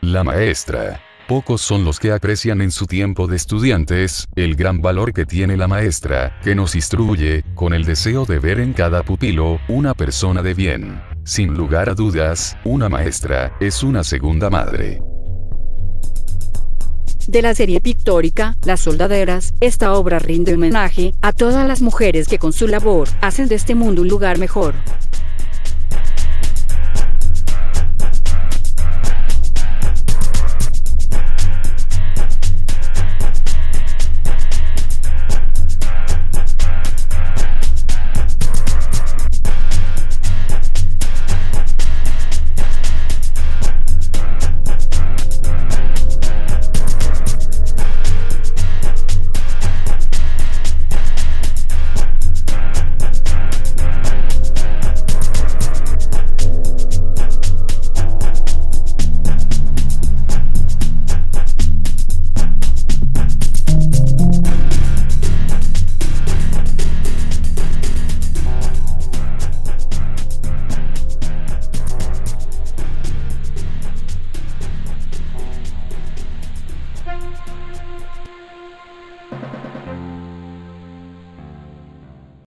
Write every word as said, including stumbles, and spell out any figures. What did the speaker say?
La maestra. Pocos son los que aprecian en su tiempo de estudiantes, el gran valor que tiene la maestra, que nos instruye, con el deseo de ver en cada pupilo, una persona de bien. Sin lugar a dudas, una maestra, es una segunda madre. De la serie pictórica, Las Soldaderas, esta obra rinde homenaje a todas las mujeres que con su labor, hacen de este mundo un lugar mejor.